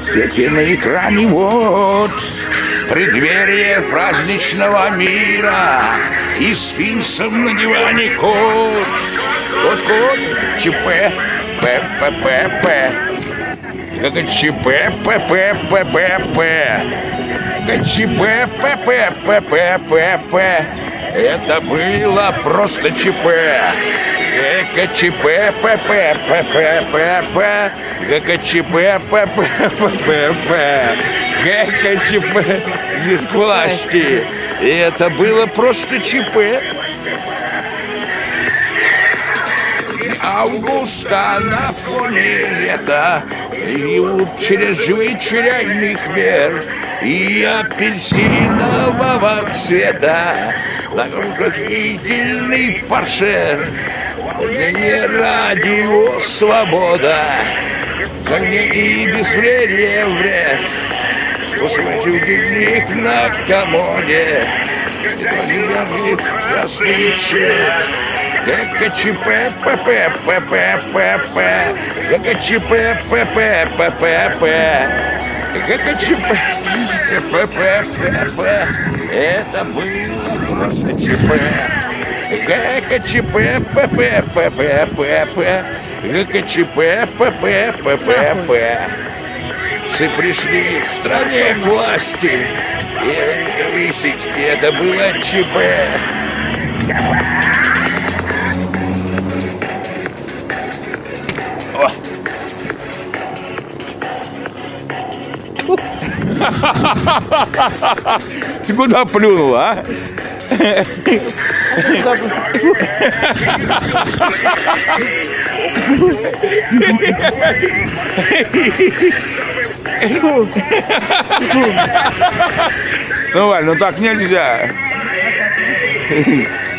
Дети на экране, вот преддверие праздничного мира. И с пинсом на диване кот. Кот, ЧП, ППП. Это ЧП, ПППП. ЧП, ППППП. Это было просто ЧП. ГКЧП, ППППП. ГКЧП, ППППП. ГКЧП без власти. И это было просто ЧП. Августа на фоне лета льют через живые чайных вверх и апельсинового цвета накрутительный паршер. Не радио свобода, мне и безвредие вред. Усмотрю дневник на комоде, красный цвет. ГКЧП, ППППП. ГКЧП, ППППП. ГКЧП, ПППП. Это было просто ЧП. ГКЧП, ППППП. ГКЧП, ППППП. Все пришли в стране к власти. И это было ЧП. Ты куда плюнул, а? Ну, Валь, ну так нельзя.